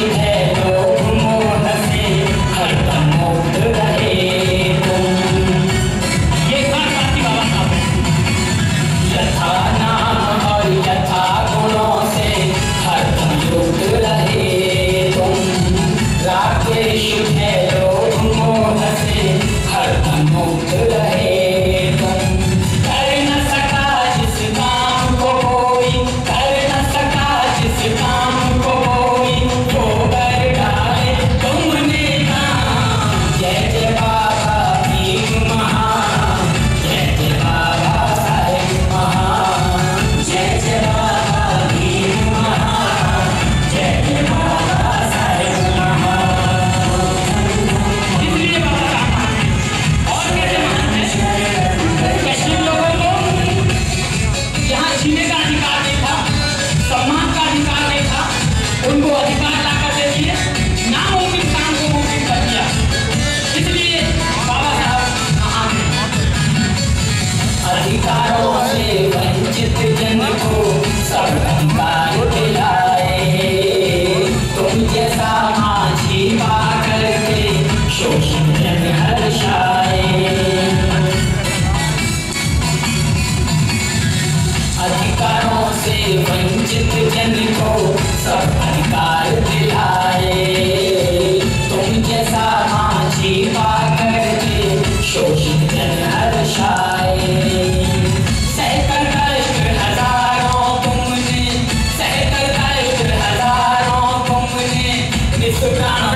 शुभ है लोग मोह से हरदम मुक्त रहे तुम। ये साथी बाबा साहब यथा नाम और यथा गुणों से हरदम युक्त रहे तुम। राधे शुभ है लोग मोह से हरदम मुक्त रहे तुम। कर न सका जिस काम को कोई, कर न सका जिस काम को कोई, वो कर डाले तुमने काम। जय जय बाबा भीम महान, जय जय बाबा साहेब महान, जय जय बाबा भीम महान, जय जय बाबा साहेब महान। इसलिए बाबा और कैसे महान है, कैसे लोगों को यहाँ जीने का अधिकार नहीं था, सम्मान का अधिकार नहीं था, उनको अधिकार ला कर दे दिए, नामुमकिन काम को मुमकिन कर दिया। इसलिए बाबा साहब महान हैं। अधिकारों से वंचित जन को सब अधिकार दिलाए, तुम जैसा माझी पा करके शोषित जन हर्षाए। अधिकारों से वंचित जन को सब अधिकार दिलाए, तुम जैसा माझी पा करके शोषित जन हर्षाए। सहकर कष्ट हजारों तुमने, सहकर कष्ट हजारों तुमने, निष्प्राण